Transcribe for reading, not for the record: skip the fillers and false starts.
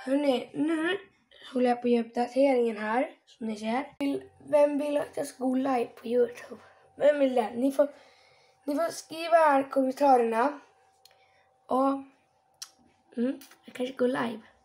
Hörrni, nu håller jag på att göra uppdateringen här, som ni ser. Vem vill att jag ska gå live på YouTube? Vem vill det? Ni får skriva här i kommentarerna. Och jag kanske går live.